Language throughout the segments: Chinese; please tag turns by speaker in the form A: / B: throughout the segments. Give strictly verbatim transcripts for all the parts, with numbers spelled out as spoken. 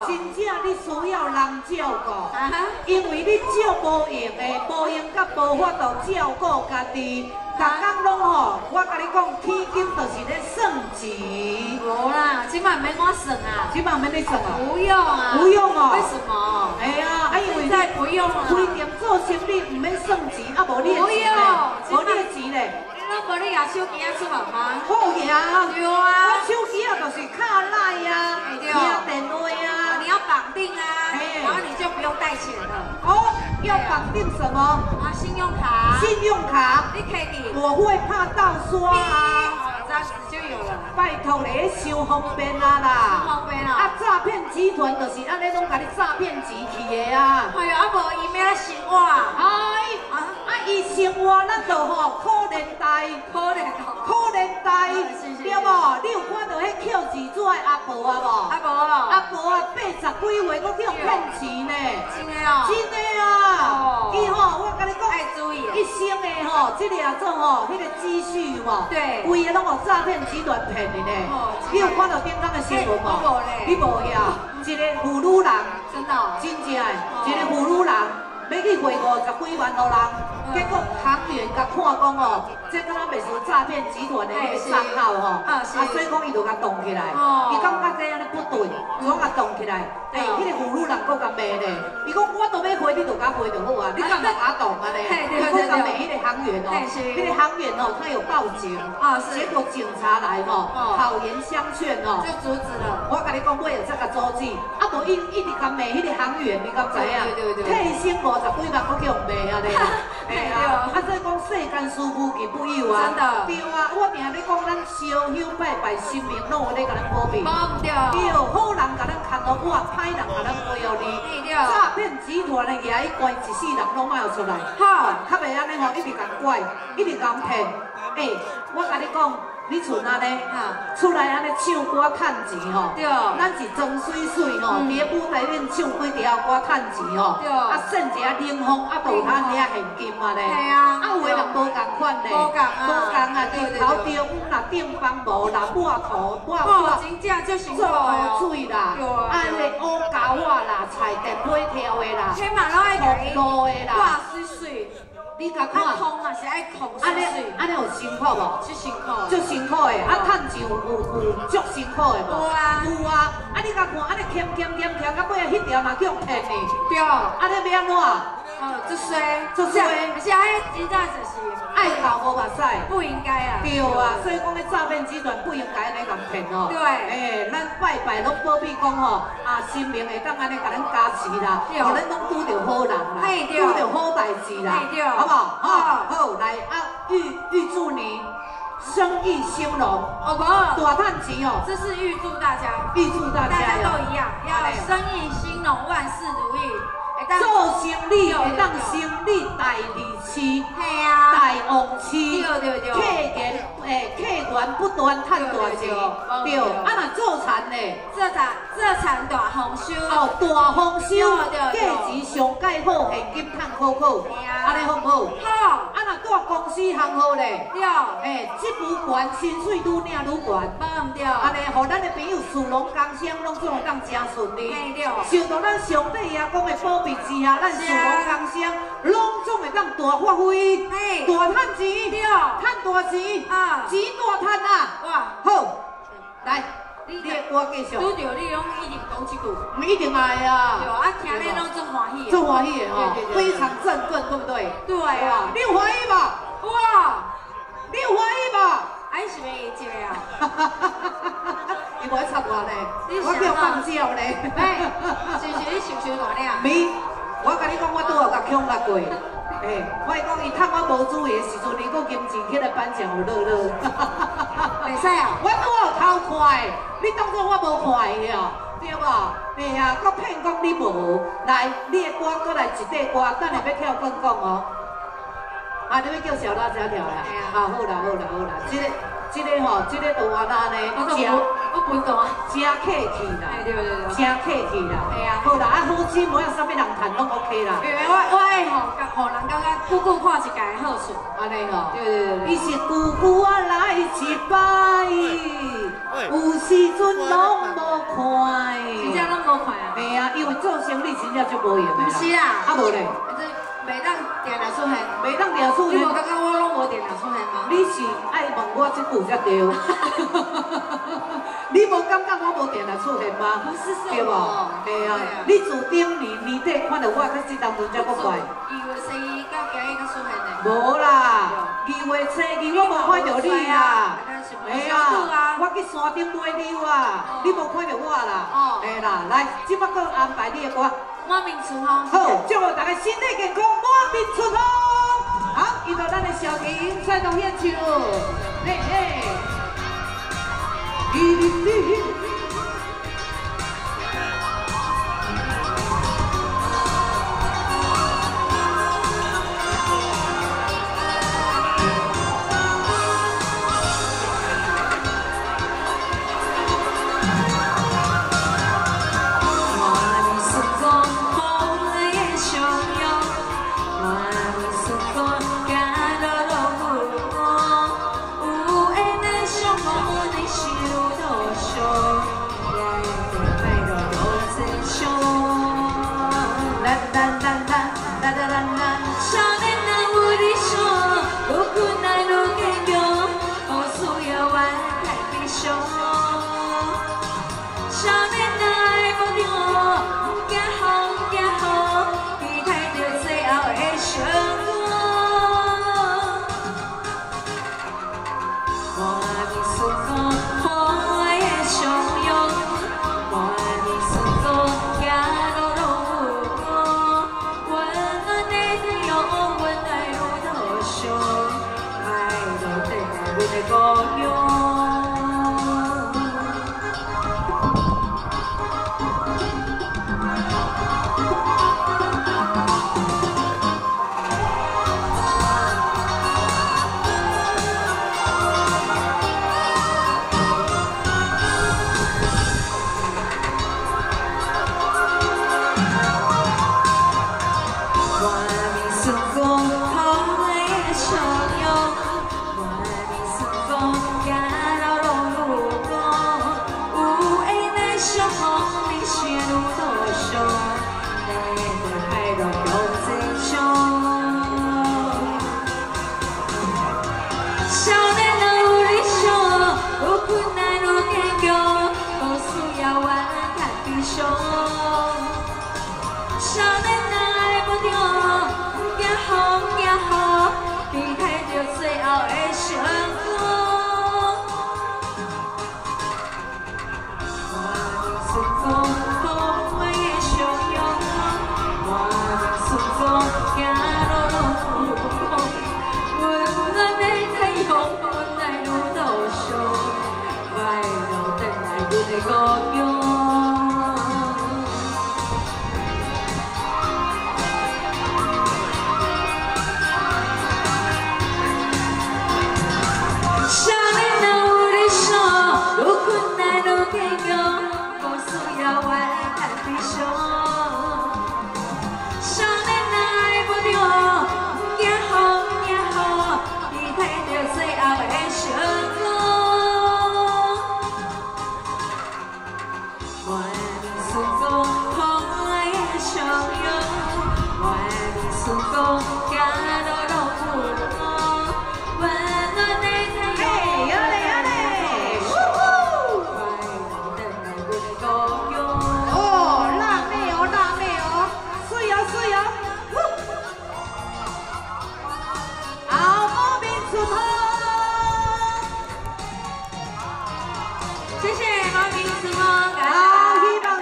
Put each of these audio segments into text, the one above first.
A: 真正你需要人照顾，因为你照无用的，无用甲无法度照顾家己。 逐工拢吼，我甲你讲，天金就是咧算钱。
B: 无啦，今晚免我算啊。
A: 今晚免你算啊？
B: 不用啊。
A: 不用哦。
B: 为什么？
A: 哎呀，啊因为
B: 现在不用啊。
A: 规店做生意唔免算钱，啊无你的钱咧，无你的钱咧。
B: 那无你拿手机啊出门吗？
A: 好呀。
B: 对啊。
A: 我手机啊就是卡赖呀，听电话呀。
B: 你要绑定啊，然后你就不用带钱了。
A: 哦，要绑定什么？
B: 啊，信用卡。信
A: 用卡。
B: 你可以。
A: 我会怕盗刷啊，
B: 这样子就有了。
A: 拜托你，伤方便啊啦！
B: 方便啊！
A: 啊，诈骗集团就是安尼，拢甲你诈骗钱去的啊！
B: 哎呀，啊无伊要生活。
A: 哎，啊啊，伊生活咱就吼可怜贷，
B: 可怜
A: 可怜贷，对无？你有看到迄捡字纸的阿婆啊无？
B: 阿婆，
A: 阿婆啊，八十几岁，搁叫骗钱呢！
B: 真的哦，
A: 真的啊！伊吼，我甲你讲，
B: 爱注意，
A: 一生的吼，这个啊种吼，迄个积蓄有无？
B: 对，
A: 规个拢互诈骗集团骗的呢。你有看到顶刚的新闻无？
B: 我无咧，
A: 你无呀？一个妇女人，
B: 真的，
A: 真正的，一个妇女人要去汇五十几万互人，结果行员甲看讲哦，这敢若袂是诈骗集团的迄个账号吼，啊，所以讲伊就甲动起来，伊感觉这安尼不对，就甲动起来。哎，迄个妇女人搁甲骂咧，伊讲我都要汇，你就甲汇就好啊，你干嘛甲动啊咧？伊搁甲骂迄个行员哦，迄个行员哦，他有报警，啊，结果警察来吼，好言相劝哦，
B: 就阻止了。
A: 我甲你讲，我有这个阻止，啊，无伊一直甲骂迄个行员，你敢知影？退薪五十几万，搁叫骂啊咧。哎呀，啊，所以讲世间事无奇不有啊。真的。对啊，我定咧讲，咱烧香拜拜，神明拢有咧甲咱保庇。保唔对。对，好人甲咱看到我，歹人甲咱背后哩。对。诈骗集团的牙一关，一世人拢莫有出来。好，较袂安尼吼，一直甲拐，一直甲骗。哎，我甲你讲。 你像安尼，出来安尼唱歌趁钱吼，对，咱是装水水吼，伫咧舞台顶唱几条歌趁钱吼，对，啊，剩一下零风，啊，无通领现金啊咧，系啊，啊，有诶人无共款咧，无共啊，无共啊，日头中午啦，顶风无啦，抹涂抹抹，真正足辛苦哦，做水啦，啊，迄个乌胶啊啦，菜电尾条诶啦，起码拢爱给路诶啦，挂水水。 你甲看，空嘛是爱空水水，安尼有辛苦无？足辛苦，足辛苦诶！啊，趁钱有有有足辛苦诶无？有啊，有啊！啊，你甲看，安尼欠欠欠欠到尾啊，迄条嘛叫骗呢。对，安尼要安怎？哦，足衰，足衰，而且迄真正就是爱搞无目屎，不应该啊。对啊，所以讲，迄诈骗集团不应该安尼甲骗哦。对，诶，咱拜拜拢保庇讲吼，啊，神明会当安尼甲咱加持啦，互咱拢拄着好人啦，拄着好代志啦，好不好？好，好，来啊，预预祝你生意兴隆，哦不，大赚钱哦。这是预祝大家，预祝大家，大家都一样，要生意兴隆，万事如意。 做生意会当生意大利市，系啊，大旺市，对对对，客源诶，客源不断赚大钱，对。啊，若做田咧，做田做田大丰收，哦，大丰收，价钱上介好，现金赚好好，安尼好唔好？好。啊，若大公司行好咧，对，诶，职务悬，薪水愈领愈悬，无唔对。安尼，互咱的朋友属龙工商拢总会当真顺利，对。受到咱上帝爷讲的保庇。 之下，咱属龙工商拢总会当大发挥，大赚钱，对，赚大钱，啊，钱大赚啊！哇，好，来，你的歌继续。拄着你拢一定讲一句，唔一定爱啊。对啊，听你拢足欢喜，足欢喜的哦，非常振奋，对不对？对啊，你有欢喜吧？哇，你有欢喜吧？还是要一个啊？哈哈哈哈哈！伊无插我呢，我叫放鸟呢。哎，是是你受伤大领？没。 我甲你讲，我拄好甲抢甲过，诶，我讲伊趁我无注意的时阵，伊搁金钱起来颁奖有乐乐，袂使啊！我拄好偷看的，你当作我无看伊了，对无？对啊，搁骗讲你无，来，你的歌搁来一块歌，等下要跳更讲哦。啊，你要叫小辣椒跳啦？啊，好啦好啦好啦，这个这个吼，这个就完啦呢，食。 我
B: 我运动啊，
A: 真客气啦，
B: 对对对，
A: 真客气啦。
B: 系啊，
A: 好啦，啊好姊妹啊，啥物人谈拢 OK 啦。
B: 因为我我爱吼，互人感觉久久看一届的好处。
A: 安尼吼，
B: 对对对对。
A: 伊是久久啊来一摆，有时阵拢无看。
B: 真正拢无看啊。
A: 嘿啊，因为做生意真正足无用的啦。
B: 是啊。
A: 啊无咧。
B: 袂当定定出现，
A: 袂当定出现。
B: 你无感觉我拢无定定出现吗？
A: 你是爱问我这句才对。你无感觉我无定定出现吗？
B: 不是说。
A: 对无？嘿啊，你自顶年年底看到我，可是当阵才搁怪。
B: 二月初一到今日才出现呢。
A: 无啦，二月初二我无看到你啦。嘿啊，我去山顶买柳啊，你无看到我啦。哦。嘿啦，来，即摆搁安排你的歌。
B: 满面春风。
A: 好，祝福大家身体健康，满面春风。好，依照咱的小婷再度演唱，嘿嘿，哩哩哩。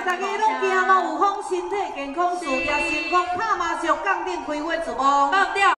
A: 身体健康，事业成功，拍麻将，杠顶开花，自摸。